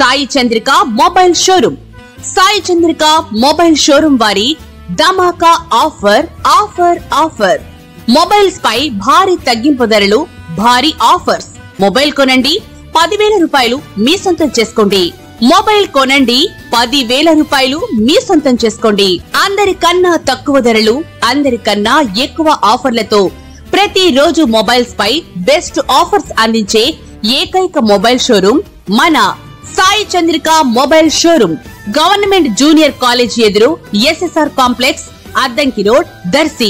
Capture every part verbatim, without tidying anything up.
Sai Chandrika mobile showroom. Sai Chandrika mobile showroom వారి ధమాకా offer offer offer mobiles పై భారీ తగ్గింపు ధరలు, భారీ ఆఫర్స్. మొబైల్ కొనండి, పదివేల రూపాయలు మీ సొంతం చేసుకోండి. మొబైల్ కొనండి, పదివేల రూపాయలు మీ సొంతం చేసుకోండి. అందరికన్నా తక్కువ ధరలు, అందరికన్నా ఎక్కువ ఆఫర్లతో ప్రతి రోజు మొబైల్స్ పై బెస్ట్ ఆఫర్స్ అందించే ఏకైక మొబైల్ షోరూమ్ మన Sai Chandrika mobile showroom. Government junior college ఎదురు, SSR complex, Addanki road, Darsi.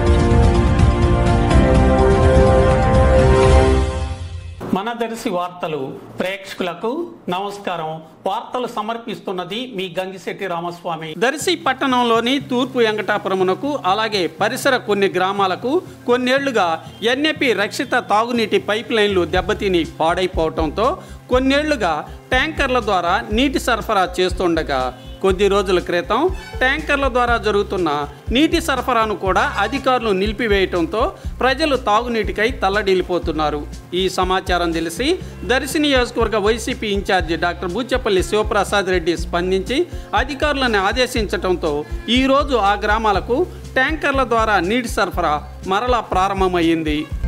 మన దర్శి వార్తలు ప్రేక్షకులకు నమస్కారం. వార్తలు సమర్పిస్తున్నది మీ గంగిశెట్టి రామస్వామి. దర్శి పట్టణంలోని తూర్పు వెంకటాపురమునకు అలాగే పరిసర కొన్ని గ్రామాలకు కొన్నేళ్లుగా ఎన్ఏపి రక్షిత తాగునీటి పైప్ లైన్లు దెబ్బతిని పాడైపోవడంతో కొన్నేళ్లుగా ట్యాంకర్ల ద్వారా నీటి సరఫరా చేస్తుండగా కొద్ది రోజుల క్రితం ట్యాంకర్ల ద్వారా జరుగుతున్న నీటి సరఫరాను కూడా అధికారులు నిలిపివేయటంతో ప్రజలు తాగునీటికై తల్లడిల్లిపోతున్నారు. ఈ సమాచారం తెలిసి దర్శి నియోజకవర్గ YCP incharge doctor Buchepalli Sivaprasad Reddy స్పందించి అధికారులను ఆదేశించడంతో ఈరోజు ఆ గ్రామాలకు ట్యాంకర్ల ద్వారా నీటి సరఫరా మరలా ప్రారంభమైంది.